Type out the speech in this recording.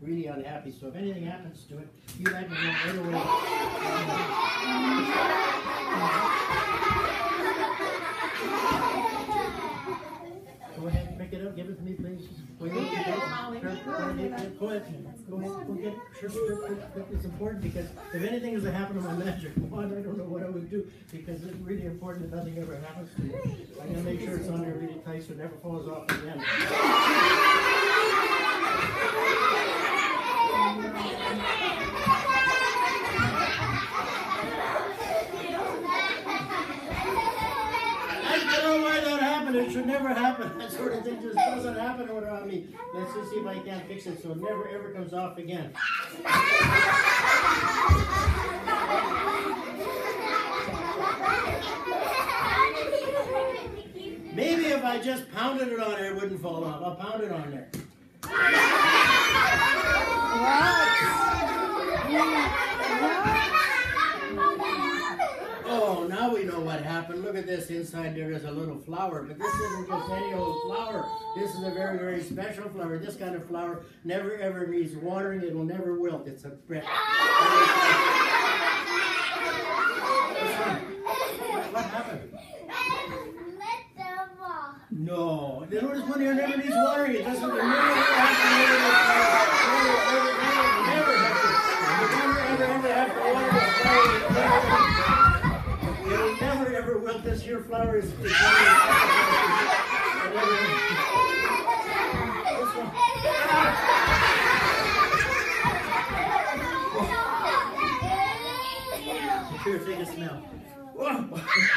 really unhappy. So if anything happens to it, you let me know right away. Go ahead, pick it up. Give it to me, please. Go ahead. Go ahead. Go get it. Sure. It's important because if anything was to happen to my magic wand, I don't know what I would do because it's really important that nothing ever happens to you. I'm going to make sure it's on there really tight so it never falls off again. It should never happen. That sort of thing just doesn't happen around me. Let's just see if I can fix it so it never ever comes off again. Maybe if I just pounded it on there, it wouldn't fall off. I'll pound it on there. Oh, now we know what happened. Look at this. Inside there is a little flower, but this isn't just any old flower. This is a very, very special flower. This kind of flower never ever needs watering. It will never wilt. It's a breath. What happened? No. Notice when here never needs watering. It doesn't never have to well, this here flower is very Here, take a smell. Whoa.